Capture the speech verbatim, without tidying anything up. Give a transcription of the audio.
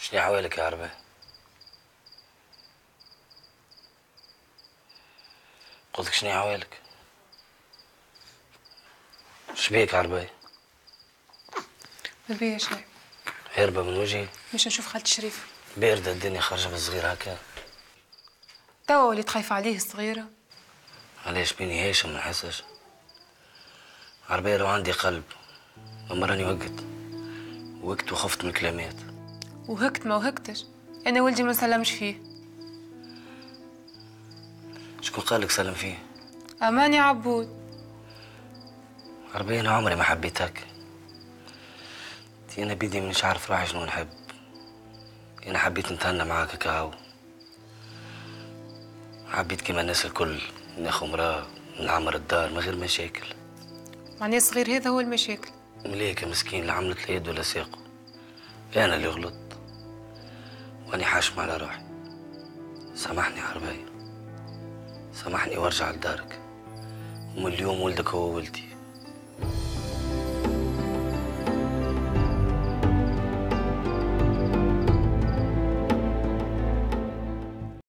شنو حوالك يا عربي؟ قلتلك شنو حوالك؟ شبيك عربي؟ ما بيا شيء. هربة من وجهي؟ مش نشوف خالتي شريفة. باردة الدنيا خارجة بالصغير هكا. توا وليت خايفة عليه الصغيرة. علاش بيني هيش ما نحسش؟ عربي لو عندي قلب اما راني وقت وقت وخفت من الكلامات. وهكت ما وهكتش، انا ولدي ما نسلمش فيه. شكون قالك سلم فيه؟ اماني عبود. عربي انا عمري ما حبيتك. انا بيدي مش عارف روحي شنو نحب. انا حبيت نتهنى معاك كهو. حبيت كيما الناس الكل ناخو مراه نعمر الدار من غير مشاكل. معناه صغير هذا هو المشاكل. مليك مسكين لا عملت لا يد ولا ساق. انا اللي غلط واني حاشم على روحي. سامحني عربي، سامحني وارجع لدارك، ومن اليوم ولدك هو ولدي.